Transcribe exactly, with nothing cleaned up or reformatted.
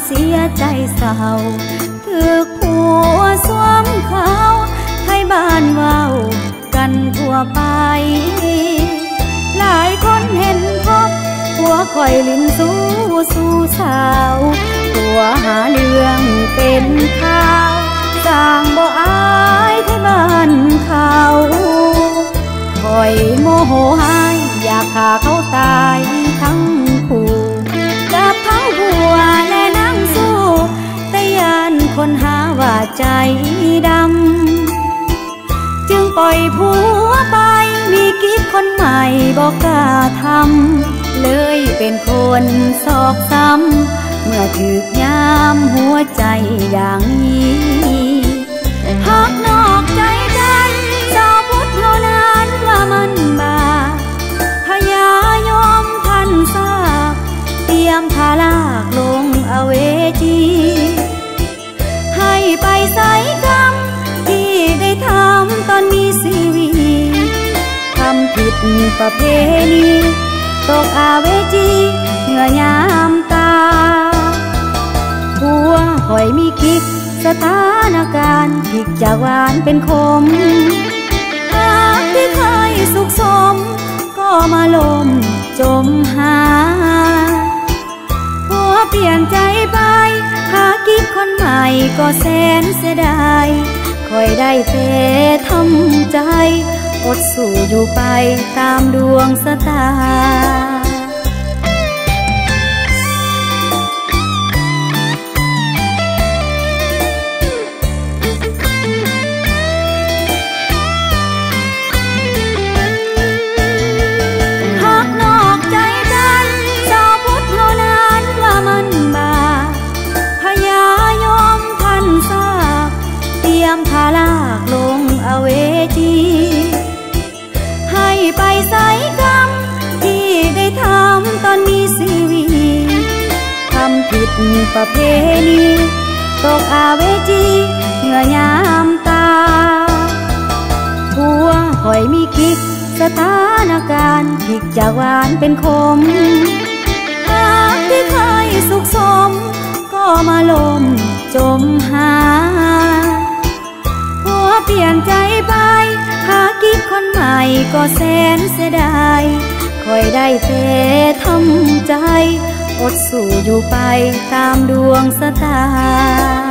เสียใจเศร้าถือผัวสวมเขาให้บ้านเว้ากันทั่วไปหลายคนเห็นพบผัวคอยลิ้นสู้สู้สาวตัวหาเรื่องเป็นข่าวสร้างบ่อายที่บ้านเขาคอยโมโหหายอยากฆ่าเขาตายทั้งคู่กับทั้งผัวและนางสู้แต่ยานคนหาว่าใจดำจึงปล่อยผัวไปมีกิ๊กคนใหม่บอกกล้าทำเลยเป็นคนซอกซ้ำเมื่อถึกยามหัวใจอย่างนี้หักนอกใจกันเจ้าพุทธเท่านั้นว่ามันบาพยายอมทันซาเตรียมพาลากลงอเวจีให้ไปใส่กรรมที่ได้ทำตอนมีชีวิตทำผิดประเพณีตกอาเวจีเหงื่อยามตาผัวคอยมีคิดสถานการณ์พลิกจากหวานเป็นขมหากที่เคยสุขสมก็มาลมจมหาผัวเปลี่ยนใจไปหากิ๊กคนใหม่ก็แสนเสียดายคอยได้แต่ทำใจอดสู้อยู่ไปตามดวงชะตาหักนอกใจกันเจ้าพุทธเท่านั้นว่ามันบาพยายอมทันซาเตรียมพาลากลงอเวจีให้ไปใส่กรรมที่ได้ทำตอนมีชีวิตทำผิดประเพณีตกอาเวจีเหงื่อยามตาผัวคอยมีคิดสถานการณ์พลิกจากหวานเป็นขมหากที่เคยสุขสมก็มาลมจมหาผัวเปลี่ยนใจไปหากิ๊กคนใหม่ก็แสนเสียดายคอยได้แต่ทำใจอดสู้อยู่ไปตามดวงชะตา